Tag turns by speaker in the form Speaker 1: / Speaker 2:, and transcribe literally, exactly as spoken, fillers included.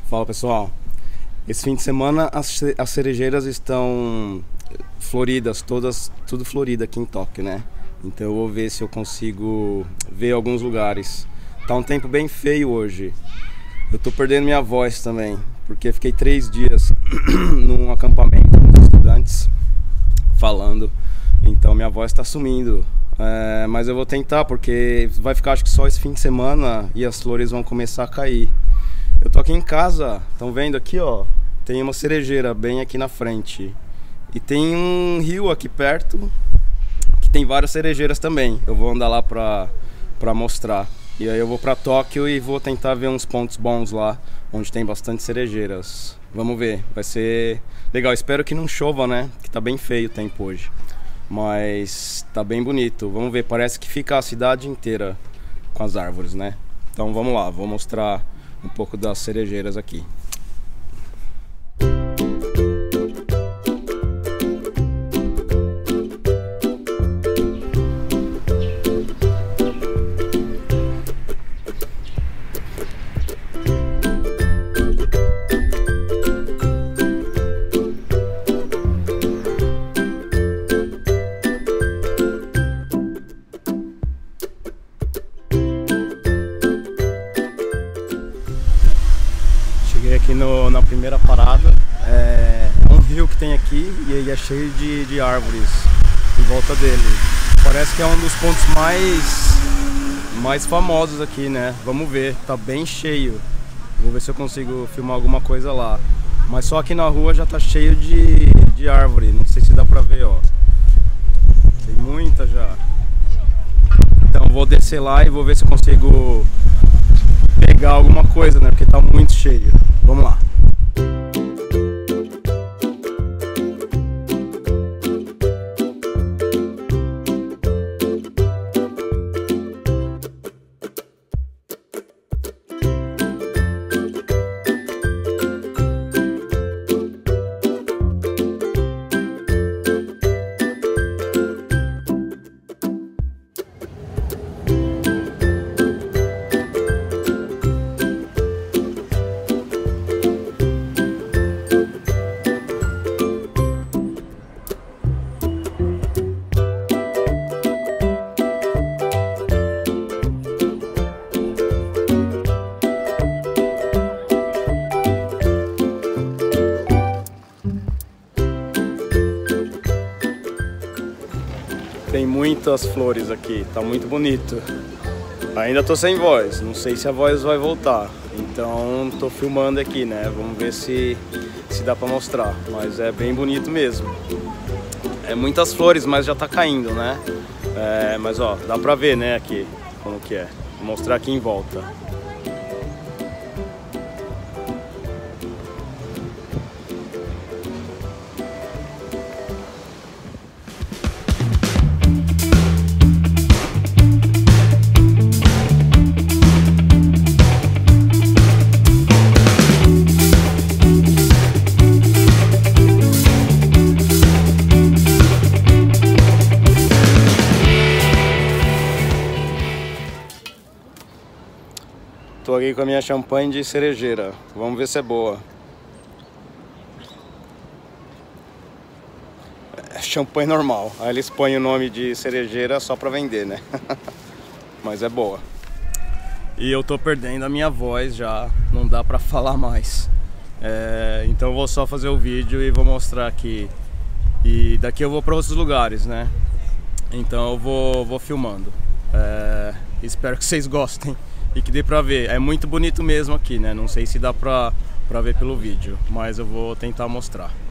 Speaker 1: Fala pessoal, esse fim de semana as, as cerejeiras estão floridas, todas, tudo florida aqui em Tóquio, né? Então eu vou ver se eu consigo ver alguns lugares. Tá um tempo bem feio hoje. Eu tô perdendo minha voz também, porque fiquei três dias num acampamento com estudantes falando, então minha voz tá sumindo. É, mas eu vou tentar, porque vai ficar acho que só esse fim de semana e as flores vão começar a cair. Eu tô aqui em casa, estão vendo aqui, ó, tem uma cerejeira bem aqui na frente. E tem um rio aqui perto, que tem várias cerejeiras também. Eu vou andar lá pra, pra mostrar. E aí eu vou pra Tóquio e vou tentar ver uns pontos bons lá, onde tem bastante cerejeiras. Vamos ver, vai ser legal. Espero que não chova, né, que tá bem feio o tempo hoje. Mas tá bem bonito, vamos ver, parece que fica a cidade inteira com as árvores, né? Então vamos lá, vou mostrar um pouco das cerejeiras aqui. Cheguei aqui no, na primeira parada, é um rio que tem aqui e ele é cheio de, de árvores em volta dele. Parece que é um dos pontos mais, mais famosos aqui, né? Vamos ver, tá bem cheio. Vou ver se eu consigo filmar alguma coisa lá. Mas só aqui na rua já tá cheio de, de árvore, não sei se dá pra ver, ó. Tem muita já. Então vou descer lá e vou ver se eu consigo pegar alguma coisa, né? Porque tá muito cheio. Vamos lá. Tem muitas flores aqui, tá muito bonito. Ainda tô sem voz, não sei se a voz vai voltar. Então tô filmando aqui, né? Vamos ver se, se dá pra mostrar. Mas é bem bonito mesmo. É muitas flores, mas já tá caindo, né? É, mas ó, dá pra ver, né, aqui como que é. Vou mostrar aqui em volta. Tô aqui com a minha champanhe de cerejeira. Vamos ver se é boa. É champanhe normal. Aí eles põem o nome de cerejeira só pra vender, né? Mas é boa. E eu tô perdendo a minha voz já. Não dá pra falar mais. É, então eu vou só fazer o vídeo e vou mostrar aqui. E daqui eu vou pra outros lugares, né? Então eu vou, vou filmando. É, espero que vocês gostem. E que dê pra ver, é muito bonito mesmo aqui, né? Não sei se dá pra, pra ver pelo vídeo, mas eu vou tentar mostrar.